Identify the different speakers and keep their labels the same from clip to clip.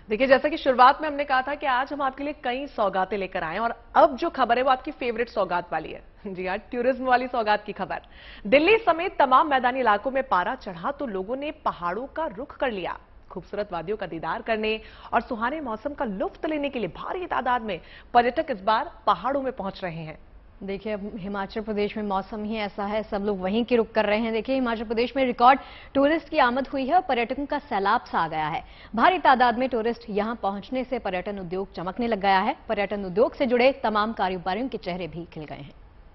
Speaker 1: देखिए, जैसा कि शुरुआत में हमने कहा था कि आज हम आपके लिए कई सौगातें लेकर आए हैं और अब जो खबर है वो आपकी फेवरेट सौगात वाली है। जी हाँ, टूरिज्म वाली सौगात की खबर। दिल्ली समेत तमाम मैदानी इलाकों में पारा चढ़ा तो लोगों ने पहाड़ों का रुख कर लिया। खूबसूरत वादियों का दीदार करने और सुहाने मौसम का लुत्फ लेने के लिए भारी तादाद में पर्यटक इस बार पहाड़ों में पहुंच रहे हैं।
Speaker 2: देखिए, अब हिमाचल प्रदेश में मौसम ही ऐसा है, सब लोग वहीं की रुख कर रहे हैं। देखिए, हिमाचल प्रदेश में रिकॉर्ड टूरिस्ट की आमद हुई है और पर्यटकों का सैलाब सा आ गया है। भारी तादाद में टूरिस्ट यहां पहुंचने से पर्यटन उद्योग चमकने लग गया है। पर्यटन उद्योग से जुड़े तमाम कारोबारियों के चेहरे भी खिल गए हैं।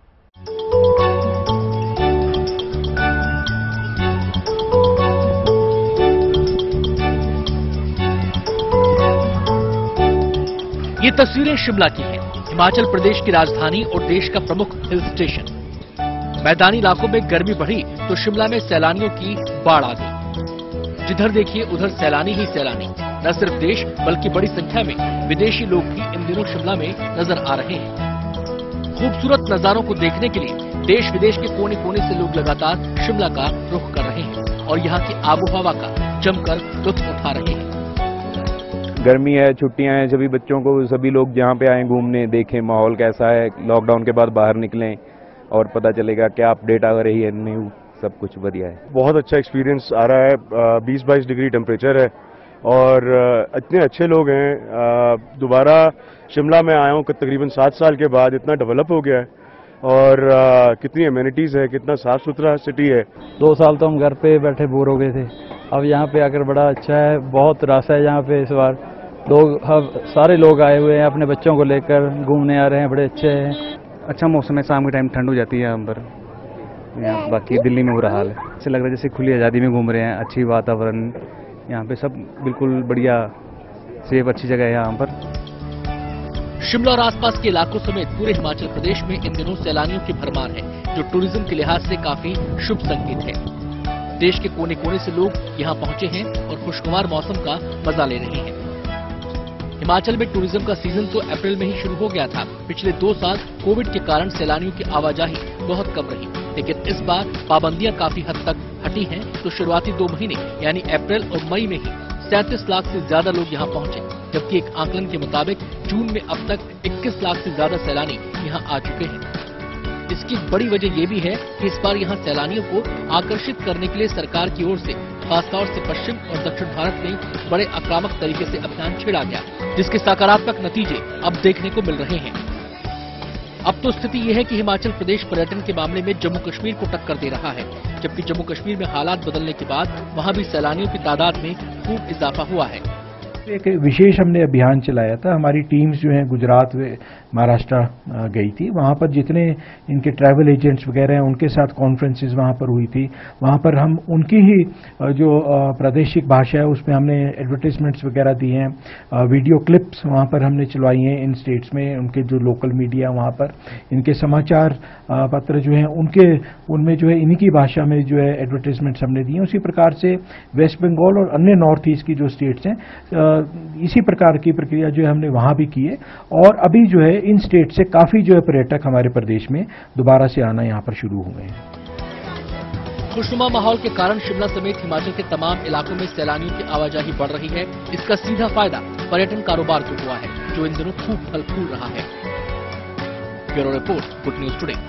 Speaker 3: ये तस्वीरें शिमला की हैं, हिमाचल प्रदेश की राजधानी और देश का प्रमुख हिल स्टेशन। मैदानी इलाकों में गर्मी बढ़ी तो शिमला में सैलानियों की बाढ़ आ गई। जिधर देखिए उधर सैलानी ही सैलानी। न सिर्फ देश बल्कि बड़ी संख्या में विदेशी लोग भी इन दिनों शिमला में नजर आ रहे हैं। खूबसूरत नजारों को देखने के लिए देश विदेश के कोने कोने से लोग लगातार शिमला का रुख कर रहे हैं और यहाँ की आबोहवा का जमकर लुत्फ उठा रहे हैं।
Speaker 4: गर्मी है, छुट्टियां हैं, सभी बच्चों को सभी लोग यहाँ पे आए घूमने, देखें माहौल कैसा है। लॉकडाउन के बाद बाहर निकलें और पता चलेगा क्या अपडेट आ रही है न्यू, सब कुछ बढ़िया है।
Speaker 5: बहुत अच्छा एक्सपीरियंस आ रहा है। 20-22 डिग्री टेम्परेचर है और इतने अच्छे लोग हैं। दोबारा शिमला में आया हूँ तकरीबन 7 साल के बाद। इतना डेवलप हो गया है और कितनी एमिनिटीज है, कितना साफ सुथरा सिटी है।
Speaker 6: 2 साल तो हम घर पे बैठे बोर हो गए थे, अब यहाँ पे आकर बड़ा अच्छा है। बहुत रस है यहाँ पे इस बार। लोग सारे लोग आए हुए हैं, अपने बच्चों को लेकर घूमने आ रहे हैं, बड़े अच्छे हैं।
Speaker 7: अच्छा मौसम है, शाम के टाइम ठंड हो जाती है यहाँ पर। बाकी दिल्ली में बुरा हाल है। ऐसे लग रहा है जैसे खुली आज़ादी में घूम रहे हैं। अच्छी वातावरण यहाँ पे, सब बिल्कुल बढ़िया, सेफ, अच्छी जगह है यहाँ पर।
Speaker 3: शिमला और आसपास के इलाकों समेत पूरे हिमाचल प्रदेश में इन दिनों सैलानियों की भरमार है, जो टूरिज्म के लिहाज से काफी शुभ संकेत है। देश के कोने कोने से लोग यहाँ पहुंचे हैं और खुशगवार मौसम का मजा ले रहे हैं। हिमाचल में टूरिज्म का सीजन तो अप्रैल में ही शुरू हो गया था। पिछले 2 साल कोविड के कारण सैलानियों की आवाजाही बहुत कम रही, लेकिन इस बार पाबंदियां काफी हद तक हटी हैं, तो शुरुआती 2 महीने यानी अप्रैल और मई में ही 37 लाख से ज्यादा लोग यहाँ पहुंचे, जबकि एक आकलन के मुताबिक जून में अब तक 21 लाख से ज्यादा सैलानी यहाँ आ चुके हैं। इसकी बड़ी वजह ये भी है कि इस बार यहाँ सैलानियों को आकर्षित करने के लिए सरकार की ओर से खासतौर से पश्चिम और दक्षिण भारत में बड़े आक्रामक तरीके से अभियान छेड़ा गया, जिसके सकारात्मक नतीजे अब देखने को मिल रहे हैं। अब तो स्थिति यह है कि हिमाचल प्रदेश पर्यटन के मामले में जम्मू कश्मीर को टक्कर दे रहा है, जबकि जम्मू कश्मीर में हालात बदलने के बाद वहां भी सैलानियों की तादाद में खूब इजाफा हुआ है।
Speaker 8: एक विशेष हमने अभियान चलाया था। हमारी टीम्स जो हैं गुजरात व महाराष्ट्र गई थी। वहाँ पर जितने इनके ट्रैवल एजेंट्स वगैरह हैं उनके साथ कॉन्फ्रेंसेस वहाँ पर हुई थी। वहाँ पर हम उनकी ही जो प्रादेशिक भाषा है उसमें हमने एडवर्टाइजमेंट्स वगैरह दी हैं, वीडियो क्लिप्स वहाँ पर हमने चलवाई हैं इन स्टेट्स में। उनके जो लोकल मीडिया वहाँ पर, इनके समाचार पत्र जो हैं उनमें जो है इन्हीं की भाषा में जो है एडवर्टाइजमेंट्स हमने दी हैं। उसी प्रकार से वेस्ट बंगाल और अन्य नॉर्थ ईस्ट की जो स्टेट्स हैं इसी प्रकार की प्रक्रिया जो है हमने वहां भी की है और अभी जो है इन स्टेट से काफी जो है पर्यटक हमारे प्रदेश में दोबारा से आना यहां पर शुरू हुए हैं।
Speaker 3: खुशनुमा माहौल के कारण शिमला समेत हिमाचल के तमाम इलाकों में सैलानियों की आवाजाही बढ़ रही है। इसका सीधा फायदा पर्यटन कारोबार को हुआ है, जो इन दिनों खूब फल फूल रहा है। Bureau report, good news today.